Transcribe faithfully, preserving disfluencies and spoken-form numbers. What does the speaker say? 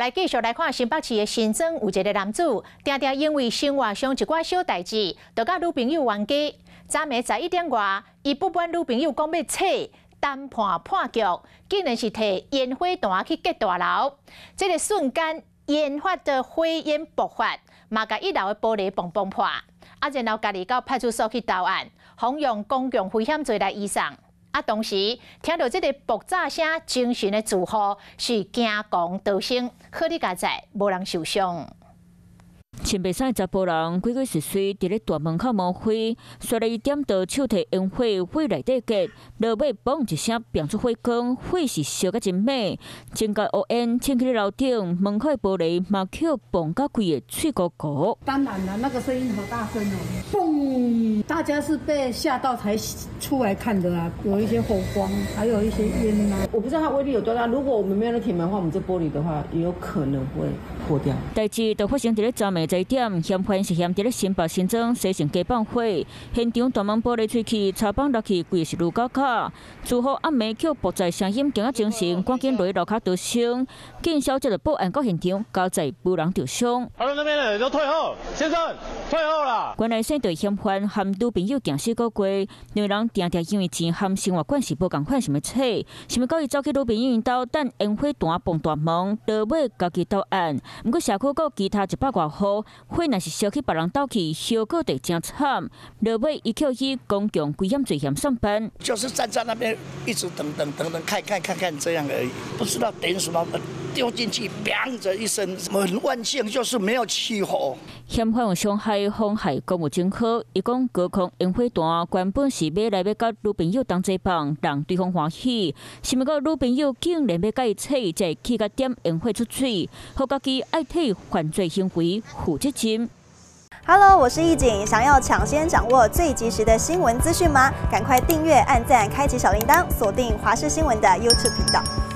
来继续来看新北市的新庄有一个男子，定定因为生活上一寡小代志，就甲女朋友冤家。昨暝十一点外，伊不满女朋友讲要扯，谈判破局，竟然是摕烟火弹去击大楼。这个瞬间，烟发的火焰爆发，嘛甲一楼的玻璃崩崩破。啊，然后家己到派出所去投案，妨用公共危险罪来移送。 啊！同时听到这个爆炸声，精神的祝福是惊狂逃生，好你家在，无人受伤。 穿白衫的查甫人鬼鬼祟祟伫咧大门口摸火，虽然伊点到手提烟火，火内底结，落尾嘣一声变出火光，火是烧甲真猛，真甲乌烟沁去咧楼顶，门口的玻璃嘛扣崩甲规个脆糊糊。 当然了，那个声音好大声哦，嘣！大家是被吓到才出来看的啊，有一些火光，还有一些烟啊。 我不知道它威力有多大，如果我们没有那铁门的话，我们这玻璃的话也有可能会破掉。代志就发生伫咧昨暝十一点，嫌犯是嫌伫咧新北新庄西城街放火，现场大门玻璃吹起，茶房落去规是路高卡。事后暗暝扣爆炸声音惊啊精神，赶紧落楼骹逃生。警消接到报案到现场，交在无人受伤。 他们那边的人都退后，先生退后啦。 原来生对嫌犯和女朋友行四个月，两人定定因为钱和生活关系无共款，想要扯，想要到伊走去女朋友因兜等烟火弹崩大门，落尾家己投案。不过社区告其他一百外户。 火若是烧去别人兜去，烧过得真惨。落尾伊扣去公共危险罪嫌上班， 就是站在那边一直等等等等看看看看这样而已，不知道点什么，丢进去，砰的一声，很万幸就是没有起火。 嫌犯有伤害、妨害公务证可，伊讲高空烟火弹原本是要来要甲女朋友同齐放，让对方欢喜，想要到女朋友竟然要甲伊扯，才会去甲点烟火出嘴，好家己爱替犯罪行为负责任。 Hello， 我是易景，想要抢先掌握最及时的新闻资讯吗？赶快订阅、按赞、开启小铃铛，锁定华视新闻的 YouTube 频道。